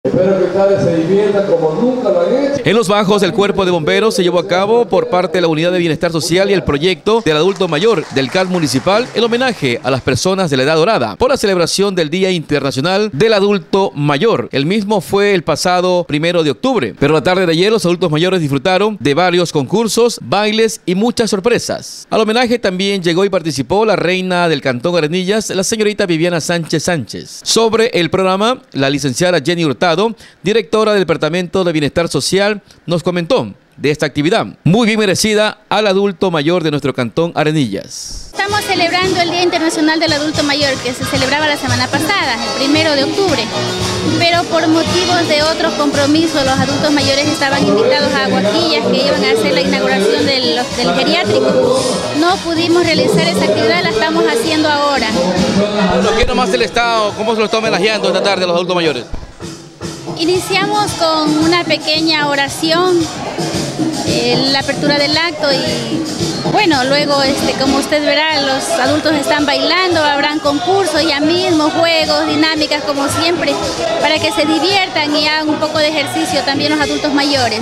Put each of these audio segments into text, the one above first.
Espero que ustedes se diviertan como nunca lo han hecho. En Los Bajos, el Cuerpo de Bomberos se llevó a cabo por parte de la Unidad de Bienestar Social y el proyecto del adulto mayor del CAS municipal el homenaje a las personas de la edad dorada por la celebración del Día Internacional del Adulto Mayor. El mismo fue el pasado 1 de octubre, pero la tarde de ayer los adultos mayores disfrutaron de varios concursos, bailes y muchas sorpresas. Al homenaje también llegó y participó la reina del Cantón Arenillas, la señorita Viviana Sánchez Sánchez. Sobre el programa, la licenciada Jenny Hurtado, directora del Departamento de Bienestar Social, nos comentó de esta actividad muy bien merecida al adulto mayor de nuestro Cantón Arenillas. Estamos celebrando el Día Internacional del Adulto Mayor, que se celebraba la semana pasada, el 1 de octubre. Pero por motivos de otros compromisos, los adultos mayores estaban invitados a Aguaquillas, que iban a hacer la inauguración del geriátrico. No pudimos realizar esa actividad, la estamos haciendo ahora. ¿Qué nomás el Estado, cómo se lo está homenajeando esta tarde a los adultos mayores? Iniciamos con una pequeña oración, la apertura del acto y bueno, luego como usted verá, los adultos están bailando, habrán concursos, ya mismo, juegos, dinámicas como siempre, para que se diviertan y hagan un poco de ejercicio también los adultos mayores.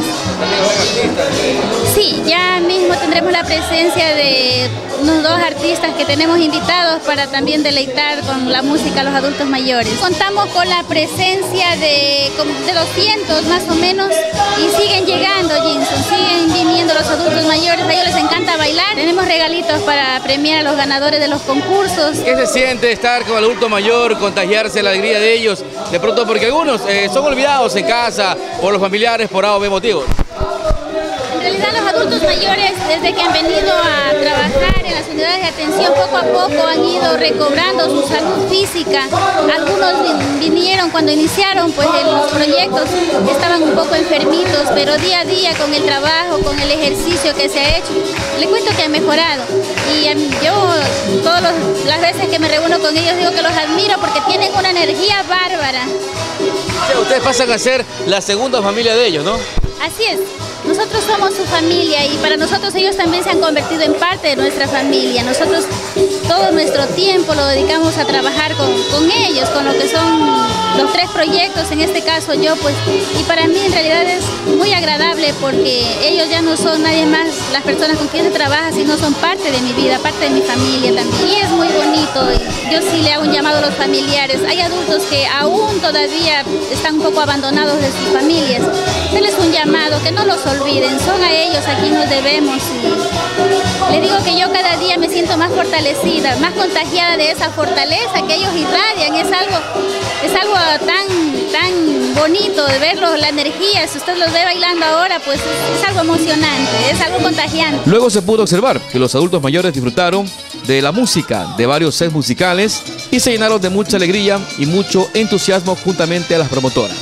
Sí, ya mismo tendremos la presencia de unos 2 artistas que tenemos invitados para también deleitar con la música a los adultos mayores. Contamos con la presencia de 200 más o menos y siguen llegando, Jinson, siguen viniendo los adultos mayores, a ellos les encanta bailar. Tenemos regalitos para premiar a los ganadores de los concursos. ¿Qué se siente estar con el adulto mayor, contagiarse la alegría de ellos? De pronto porque algunos son olvidados en casa por los familiares por A o B motivos. En realidad los adultos mayores, desde que han venido a trabajar en las unidades de atención, poco a poco han ido recobrando su salud física. Algunos vinieron cuando iniciaron pues los proyectos, estaban un poco enfermitos, pero día a día con el trabajo, con el ejercicio que se ha hecho, le cuento que han mejorado. Y yo todas las veces que me reúno con ellos digo que los admiro porque tienen una energía bárbara. O sea, ustedes pasan a ser la segunda familia de ellos, ¿no? Así es. Nosotros somos su familia y para nosotros ellos también se han convertido en parte de nuestra familia. Nosotros todo nuestro tiempo lo dedicamos a trabajar con ellos, con lo que son los 3 proyectos, en este caso yo pues, y para mí en realidad es muy agradable porque ellos ya no son nadie más las personas con quien se trabaja, sino son parte de mi vida, parte de mi familia también. Y es muy bonito, yo sí le hago un llamado a los familiares. Hay adultos que aún todavía están un poco abandonados de sus familias. Denles un llamado, que no los olviden, son a ellos a quienes nos debemos. Y le digo que yo cada día me siento más fortalecida, más contagiada de esa fortaleza que ellos irradian. Es algo tan bonito de verlos, la energía. Si usted los ve bailando ahora, pues es algo emocionante, es algo contagiante. Luego se pudo observar que los adultos mayores disfrutaron de la música, de varios sets musicales y se llenaron de mucha alegría y mucho entusiasmo juntamente a las promotoras.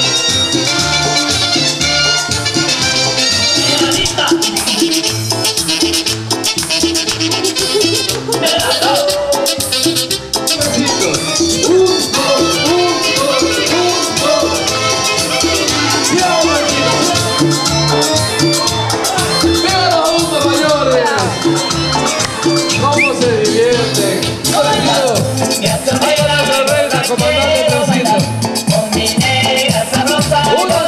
¿Cómo se divierten? Comandante Francisco.